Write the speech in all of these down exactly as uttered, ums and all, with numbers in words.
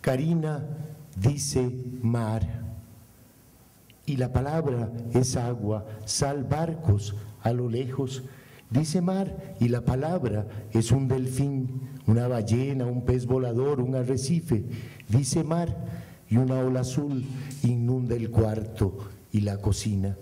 Karina dice mar, y la palabra es agua, sal, barcos a lo lejos. Dice mar, y la palabra es un delfín, una ballena, un pez volador, un arrecife. Dice mar, y una ola azul inunda el cuarto y la cocina.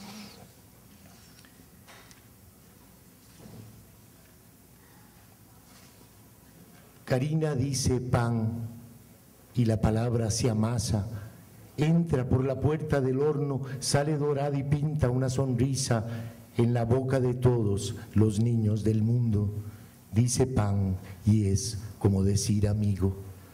Karina dice pan, y la palabra se amasa. Entra por la puerta del horno, sale dorada y pinta una sonrisa en la boca de todos los niños del mundo. Dice pan y es como decir amigo.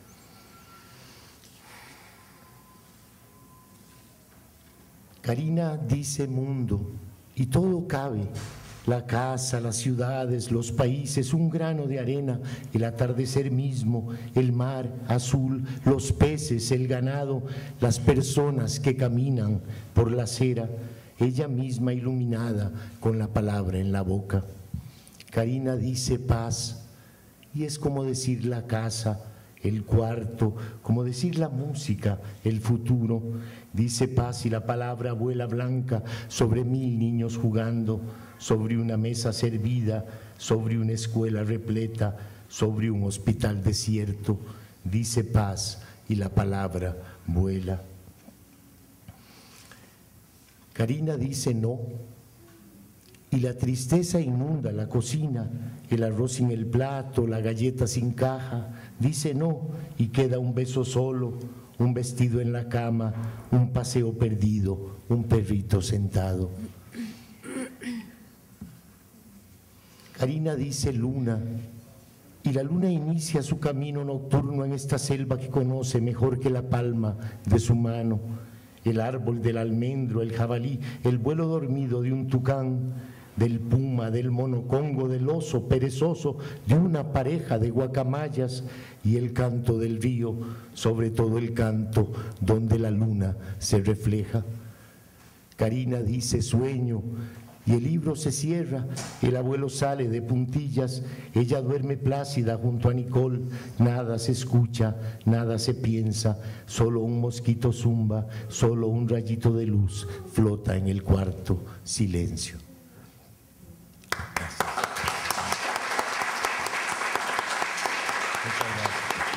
Karina dice mundo y todo cabe. La casa, las ciudades, los países, un grano de arena, el atardecer mismo, el mar azul, los peces, el ganado, las personas que caminan por la acera, ella misma iluminada con la palabra en la boca. Karina dice paz y es como decir la casa, el cuarto, como decir la música, el futuro. Dice paz y la palabra vuela blanca sobre mil niños jugando, sobre una mesa servida, sobre una escuela repleta, sobre un hospital desierto. Dice paz y la palabra vuela. Karina dice no, y la tristeza inunda la cocina, el arroz sin el plato, la galleta sin caja. Dice no, y queda un beso solo, un vestido en la cama, un paseo perdido, un perrito sentado. Karina dice luna, y la luna inicia su camino nocturno en esta selva que conoce mejor que la palma de su mano. El árbol del almendro, el jabalí, el vuelo dormido de un tucán, del puma, del monocongo, del oso perezoso, de una pareja de guacamayas y el canto del río, sobre todo el canto donde la luna se refleja. Karina dice sueño, y el libro se cierra, el abuelo sale de puntillas, ella duerme plácida junto a Nicole, nada se escucha, nada se piensa, solo un mosquito zumba, solo un rayito de luz flota en el cuarto, silencio. Gracias. Muchas gracias.